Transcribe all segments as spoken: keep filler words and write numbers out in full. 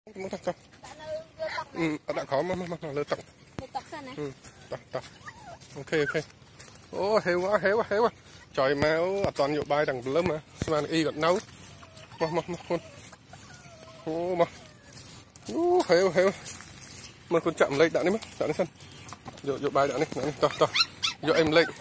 Muốn tóc tóc. Ừ, đã có mà mà mà lơ tóc. Tóc xanh này. Ừ, tóc tóc. Ok ok. Ô heo quá heo quá heo quá. Trời mà ở toàn nhiều bài đằng lớn mà. Sao mà y còn nấu. Mà mà mà con. Ô mà. Ô heo heo. Mà con chậm lấy đã đi mất, đã đi sân. Dụ dụ bài đã đi, đã đi. Tao tao. Dụ em lấy.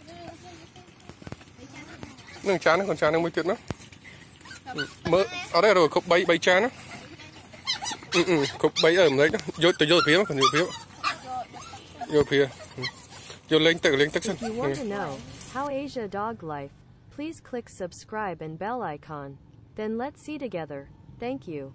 Nâng chán nó còn chán đang mới tuyệt nó. Mơ ở đây rồi khúc bay bay chán á. Ừ ừ khúc bay ở đấy đó. Vô từ vô phía mà còn vô phía. Vô phía. Vô lên tự lên tất sân. If you want to know how Asia dog life, please click subscribe and bell icon. Then let's see together. Thank you.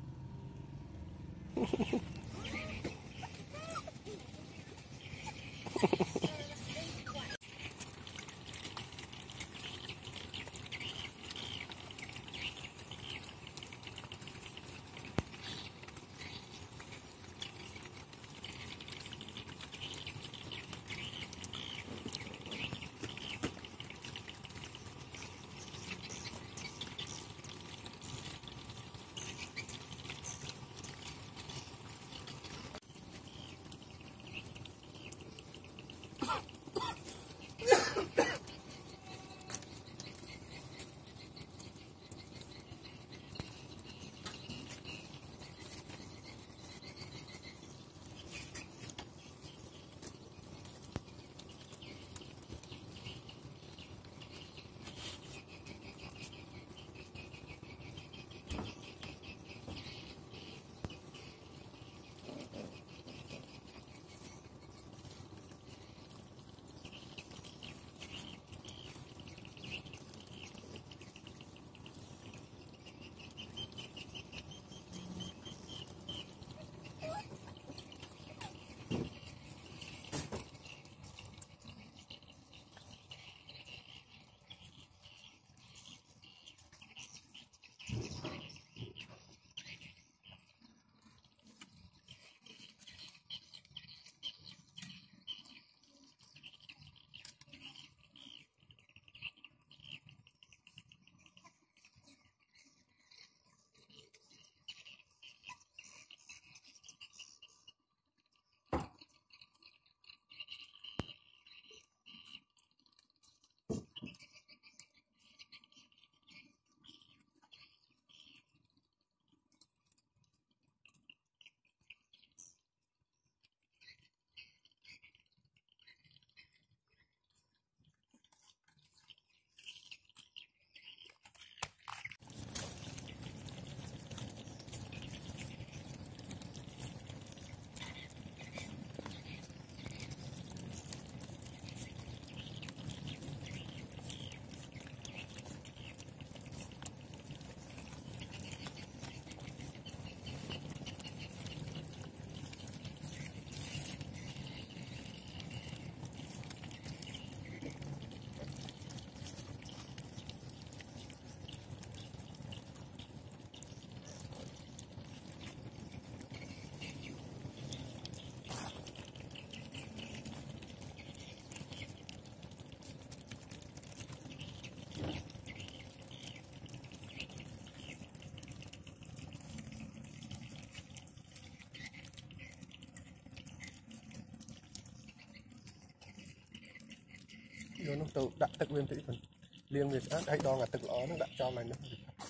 Vô nó tự đặt tự nguyên tí phần liêng việc á đây đo là tự ló nó đặt cho mày nó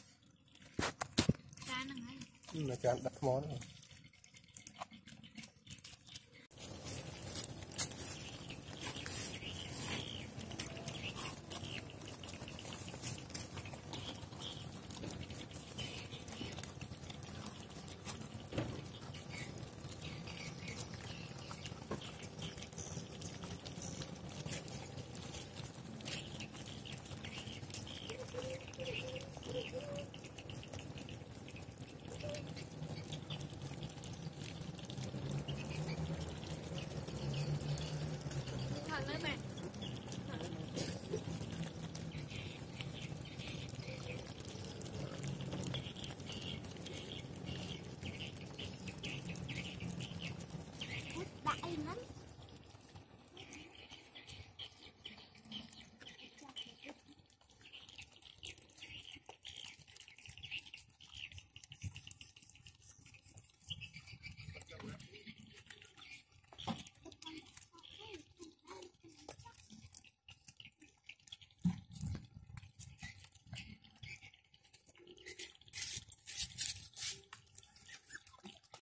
ừ, là chán đặt món rồi. Thật đấy mẹ.